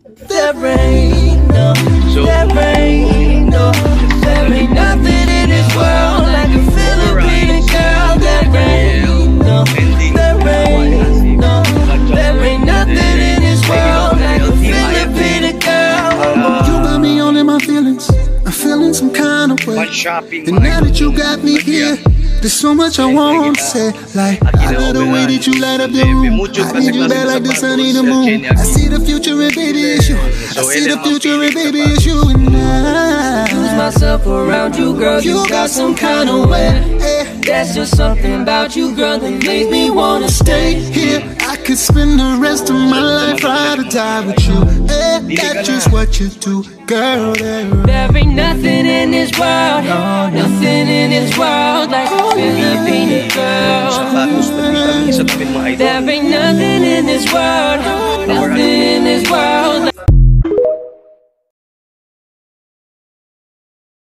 There ain't no, there ain't no, there ain't nothing in this world like a Filipino girl. There ain't no, there ain't no, there ain't nothing in this world like a Filipino girl. You got me all in my feelings. I'm feeling some kind of way. And now that you got me here, there's so much I want to say. Like, I love the way that you light up the room. I need you back like the sun in the moon. I see the future and baby it's you. I see the future and baby it's you. And I lose myself around you, girl. You got some kind of way. That's just something about you, girl, that makes me wanna stay here. I could spend the rest of my life, ride or die with you. That's just what you do, girl. There ain't nothing in this world, nothing in this world like a Filipino girl. There ain't nothing in this world, nothing in this world.